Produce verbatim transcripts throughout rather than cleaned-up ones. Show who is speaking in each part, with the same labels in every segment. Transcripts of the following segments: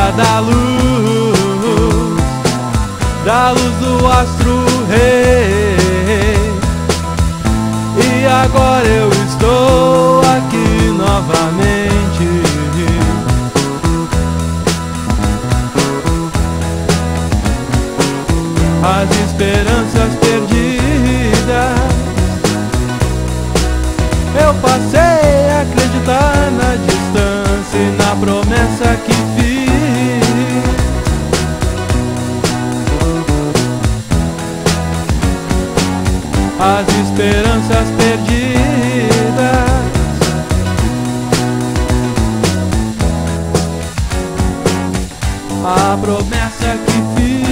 Speaker 1: da luz, da luz do astro rei. E agora eu estou aqui novamente. As esperanças perdidas, eu passei a acreditar na distância e na promessa que fiz. As esperanças perdidas, a promessa que fiz.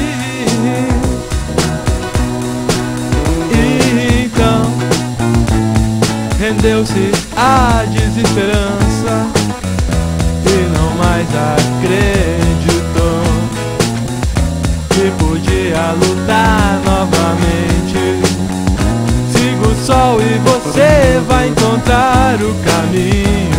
Speaker 1: E então rendeu-se a desesperança e não mais acreditou que podia lutar novamente. Siga o sol e você vai encontrar o caminho.